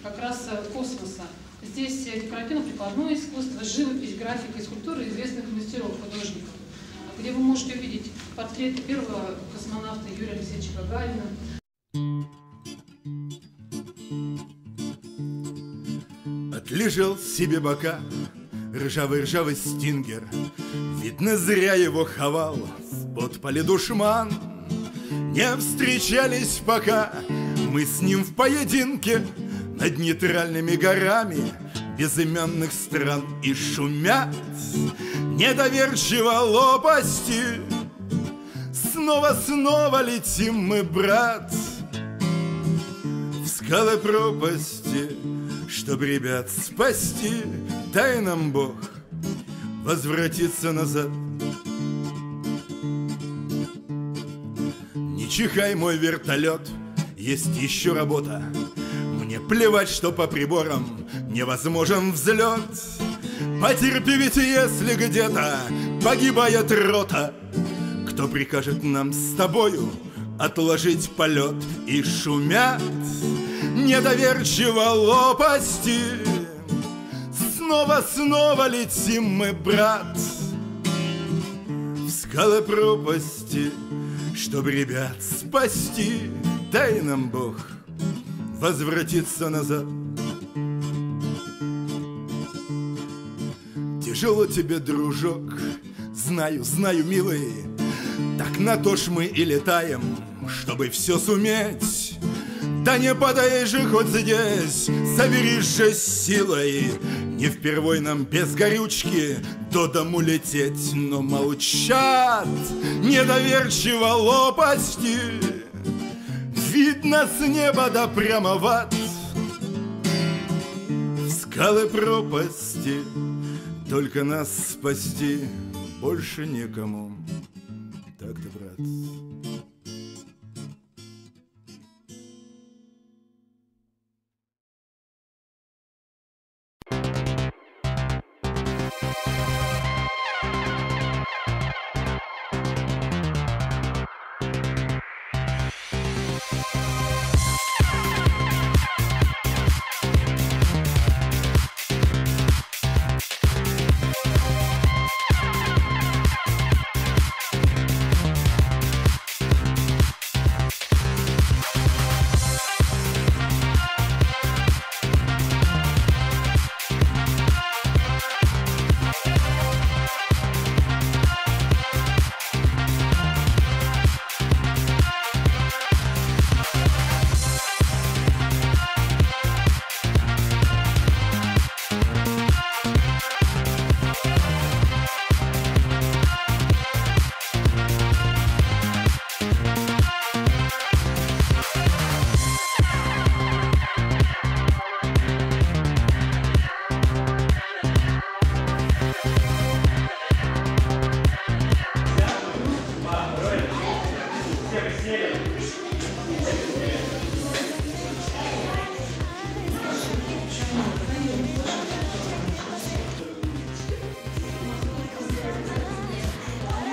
как раз космоса. Здесь декоративно-прикладное искусство, живопись, графика и скульптура известных мастеров, художников, где вы можете увидеть портреты первого космонавта Юрия Алексеевича Гагарина. Отлежал себе бока ржавый стингер. Видно, зря его ховал в подполе душман. Не встречались пока мы с ним в поединке над нейтральными горами безымянных стран. И шумят недоверчиво лопасти. Снова летим мы, брат, в скалы пропасти. Чтоб ребят спасти, дай нам Бог возвратиться назад. Не чихай, мой вертолет, есть еще работа. Мне плевать, что по приборам невозможен взлет. Потерпи, ведь если где-то погибает рота, кто прикажет нам с тобою отложить полет? И шумят недоверчиво лопасти. Снова летим мы, брат, в скалы пропасти. Чтоб ребят спасти, дай нам Бог возвратиться назад. Тяжело тебе, дружок, знаю, милый. Так на то ж мы и летаем, чтобы все суметь. Да не подай же хоть здесь, соберись же силой. Не впервой нам без горючки до дому лететь. Но молчат недоверчиво лопасти. Видно с неба да прямо в ад, в скалы пропасти. Только нас спасти больше некому. Так-то, брат.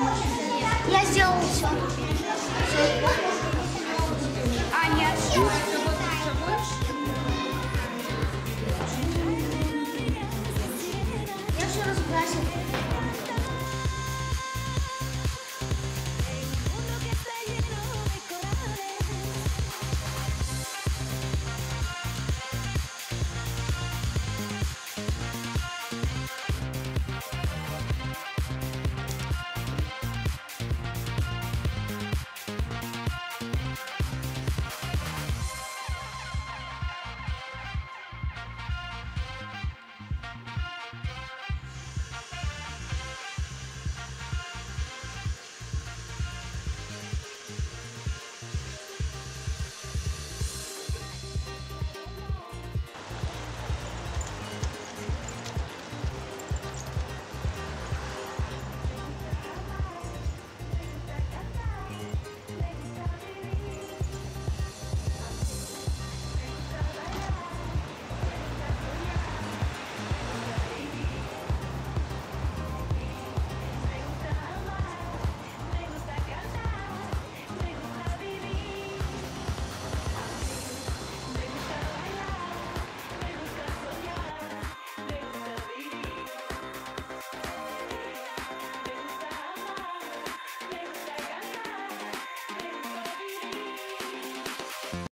Я сделал все. А, нет.